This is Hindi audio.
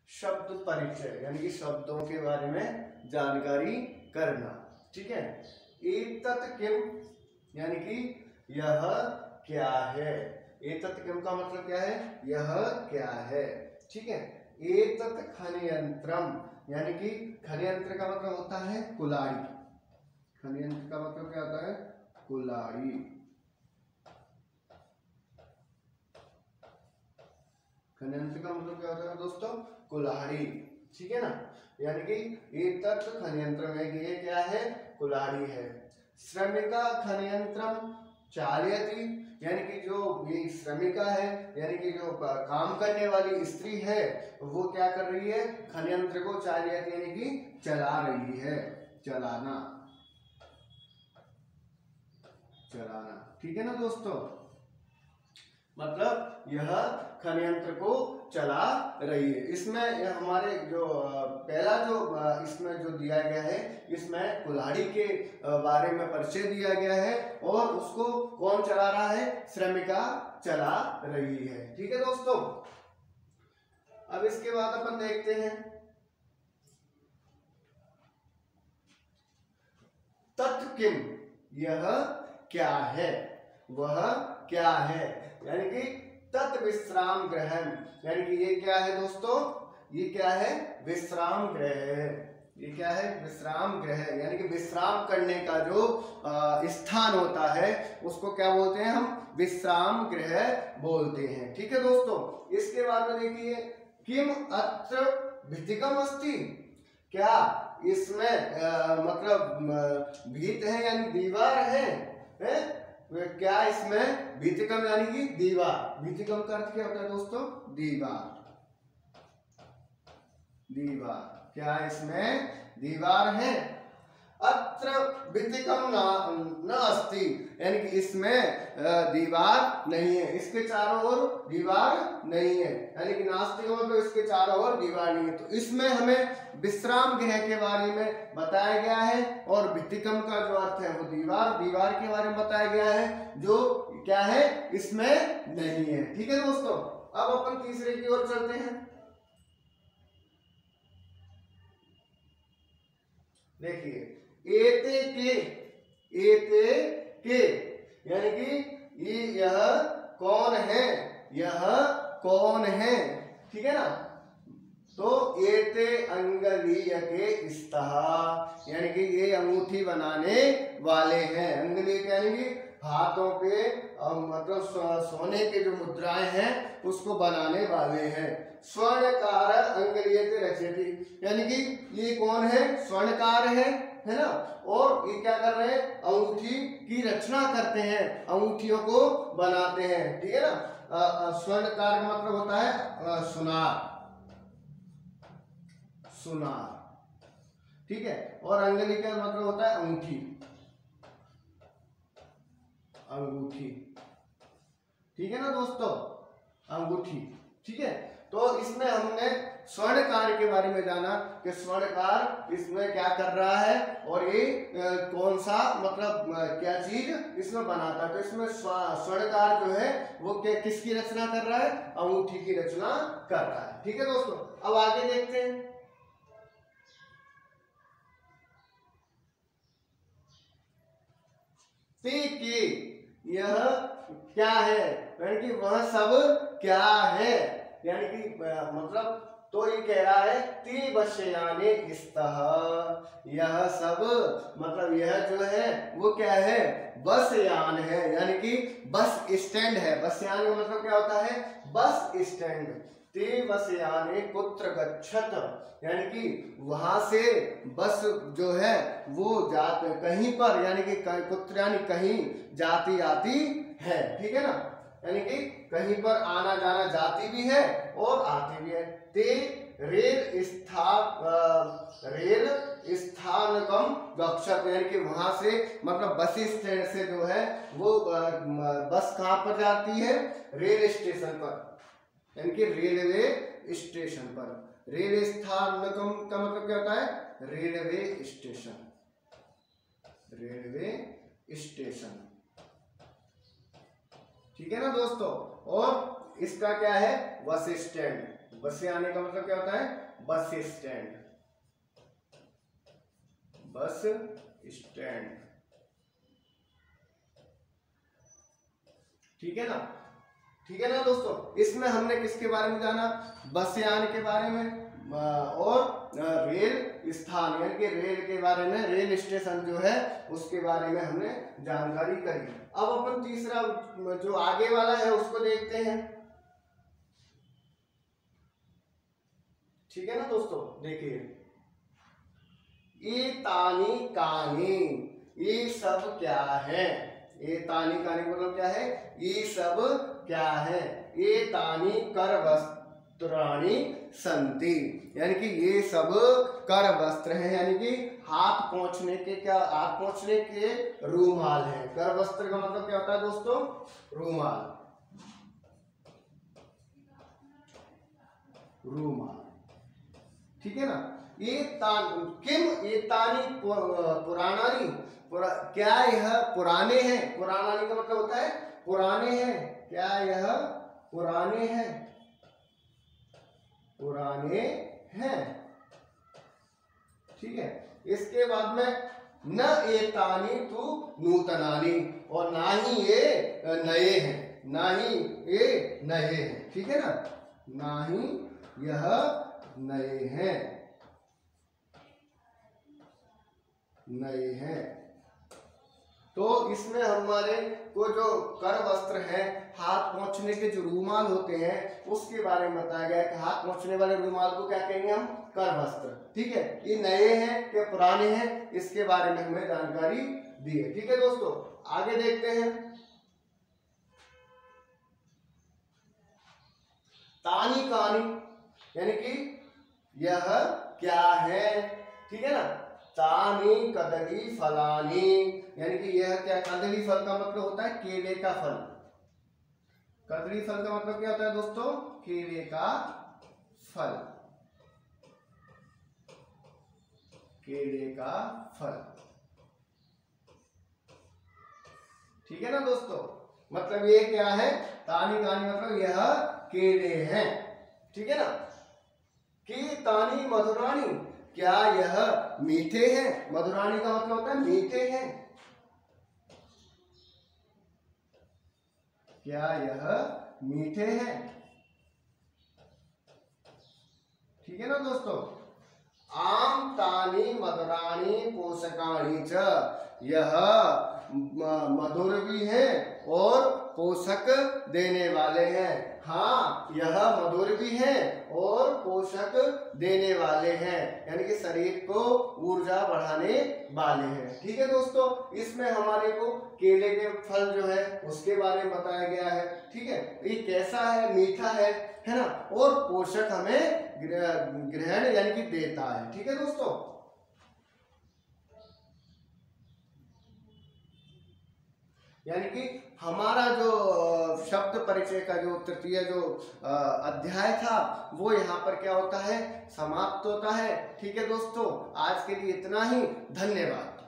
शब्द परिचय यानी कि शब्दों के बारे में जानकारी करना। ठीक है, एतत् किम यानी कि यह क्या है। एतत् किम का मतलब क्या है, यह क्या है। ठीक है, एतत् खनियंत्रम यानी कि खनियंत्र का मतलब होता है कुल्हाड़ी। खनियंत्र का मतलब क्या होता है, कुल्हाड़ी। खनियंत्र का मतलब क्या होता है दोस्तों, कुल्हाड़ी। ठीक है ना, यानी कि एतत् खनियंत्र में ये क्या है, कुल्हाड़ी है। श्रमिका खनियंत्रम चालयति यानी कि जो ये श्रमिका है यानी कि जो काम करने वाली स्त्री है वो क्या कर रही है, खनियंत्र को चालयति यानी कि चला रही है, चलाना, चलाना। ठीक है ना दोस्तों, मतलब यह खनियंत्र को चला रही है। इसमें हमारे जो पहला जो इसमें जो दिया गया है, इसमें कुल्हाड़ी के बारे में परिचय दिया गया है और उसको कौन चला रहा है, श्रमिका चला रही है। ठीक है दोस्तों, अब इसके बाद अपन देखते हैं तत् किम, यह क्या है, वह क्या है। यानी कि तत् विश्राम गृह यानी कि ये क्या है दोस्तों, ये क्या है, विश्राम गृह है। ये क्या है, विश्राम गृह यानी कि विश्राम करने का जो स्थान होता है उसको क्या बोलते हैं, हम विश्राम गृह बोलते हैं। ठीक है दोस्तों, इसके बाद में देखिए किम अत्र भित्तिकम अस्ति, क्या इसमें मतलब भीत है यानी दीवार है? क्या इसमें भित्तिकम यानी कि दीवार। भित्तिकम का अर्थ क्या होता है दोस्तों, दीवार। दीवार, क्या इसमें दीवार है। अत्र भित्तिकम न अस्ति यानी कि इसमें दीवार नहीं है, इसके चारों ओर दीवार नहीं है, यानी कि नास्ति का मतलब इसके चारों ओर दीवार नहीं है। तो इसमें हमें विश्राम गृह के बारे में बताया गया है और भित्तिकम का जो अर्थ है वो दीवार, दीवार के बारे में बताया गया है जो क्या है, इसमें नहीं है। ठीक है दोस्तों, अब अपन तीसरे की ओर चलते हैं। देखिए एते के यानी कि यह कौन है, यह कौन है। ठीक है ना, तो एते अंगुलीय के स्तः यानी कि ये अंगूठी बनाने वाले हैं। अंगुलीय यानी कि हाथों पे मतलब सोने के जो मुद्राएं हैं उसको बनाने वाले हैं। स्वर्णकार अंगुलीयते रचयति यानी कि ये कौन है, स्वर्णकार है ना, और ये क्या कर रहे हैं, अंगूठी की रचना करते हैं, अंगूठियों को बनाते हैं। ठीक है ना, स्वर्णकार का मतलब होता है सुनार, सुनार। ठीक है, और अंगुली का मतलब होता है अंगूठी, अंगूठी। ठीक है ना दोस्तों, अंगूठी। ठीक है, तो इसमें हमने स्वर्णकार के बारे में जाना कि स्वर्णकार इसमें क्या कर रहा है और ये कौन सा मतलब क्या चीज इसमें बनाता है। तो इसमें स्वर्णकार जो है वो किसकी रचना कर रहा है, अंगूठी की रचना कर रहा है। ठीक है दोस्तों, अब आगे देखते हैं। ते के, यह क्या है यानी कि वह सब क्या है, यानी कि मतलब तो ये कह रहा है ती बसयाने स्तः, यह सब मतलब यह जो है वो क्या है, बस यान है यानी कि बस स्टैंड है। बस यान का मतलब क्या होता है, बस स्टैंड। ते बसयाने कुत्र गच्छत यानी कि वहां से बस जो है वो जाते कहीं पर यानी कि कुत्र यानी कहीं जाती आती है। ठीक है ना, यानी कि कहीं पर आना जाना जाती भी है और आती भी है। ते रेल स्थानकम गच्छत यानी कि वहां से मतलब बस स्टैंड से जो है वो बस कहाँ पर जाती है, रेल स्टेशन पर, यानी कि रेलवे स्टेशन पर। रेल स्थानकम का मतलब क्या होता है, रेलवे स्टेशन, रेलवे स्टेशन। ठीक है ना दोस्तों, और इसका क्या है, बस स्टैंड, बसियानी का मतलब क्या होता है? बस स्टैंड, बस स्टैंड, ठीक है ना? ठीक है ना दोस्तों, इसमें हमने किसके बारे में जाना? बसयान के बारे में और रेल स्थान यानी कि रेल के बारे में, रेल स्टेशन जो है उसके बारे में हमने जानकारी करी। अब अपन तीसरा जो आगे वाला है उसको देखते हैं, ठीक है ना दोस्तों? देखिए, ये तानी कानी, ये सब क्या है? ये तानी कानी मतलब क्या है? ये सब क्या है? ये तानी कर वस्त्राणि संति, यानी कि ये सब कर वस्त्र हैं, यानी कि हाथ पोंछने के, क्या हाथ पोंछने के रूमाल हैं। कर वस्त्र का मतलब क्या होता है दोस्तों? रूमाल, रूमाल, ठीक है ना? ये किम एतानी पुराणानी, क्या यह पुराने हैं? पुराणानी का मतलब होता है पुराने हैं। क्या यह पुराने हैं? पुराने हैं, ठीक है। इसके बाद में न एतानी तु नूतनानी, और ना ही ये नए हैं, ना ही ये नए हैं, ठीक है ना? ना ही यह नए हैं, नए हैं। तो इसमें हमारे को जो कर वस्त्र है, हाथ पोंछने के जो रूमाल होते हैं उसके बारे में बताया गया है कि हाथ पोंछने वाले रूमाल को क्या कहेंगे हम? कर वस्त्र, ठीक है। ये नए हैं क्या पुराने हैं, इसके बारे में हमें जानकारी दी है, ठीक है दोस्तों। आगे देखते हैं, तानी कानी, यानी कि यह क्या है, ठीक है ना? तानी कदली फलानी, यानी कि यह क्या? कदली फल का मतलब होता है केले का फल। कदली फल का मतलब क्या होता है दोस्तों? केले का फल, केले का फल, ठीक है ना दोस्तों? मतलब ये क्या है? तानी कानी मतलब यह केले हैं, ठीक है ना? कि तानी मधुरानी, क्या यह मीठे हैं? मधुरानी का मतलब होता है मीठे हैं। क्या यह मीठे हैं? ठीक है ना दोस्तों? आम तानी मधुरानी पोषकाणी च, यह मधुर भी है और पोषक देने वाले हैं। हाँ, यह मधुर भी है और पोषक देने वाले हैं, यानी कि शरीर को ऊर्जा बढ़ाने वाले हैं, ठीक है दोस्तों। इसमें हमारे को केले के फल जो है उसके बारे में बताया गया है, ठीक है। ये कैसा है? मीठा है ना? और पोषक हमें ग्रहण यानी कि देता है, ठीक है दोस्तों। यानी कि हमारा जो शब्द परिचय का जो तृतीय जो अध्याय था वो यहाँ पर क्या होता है? समाप्त होता है, ठीक है दोस्तों। आज के लिए इतना ही, धन्यवाद।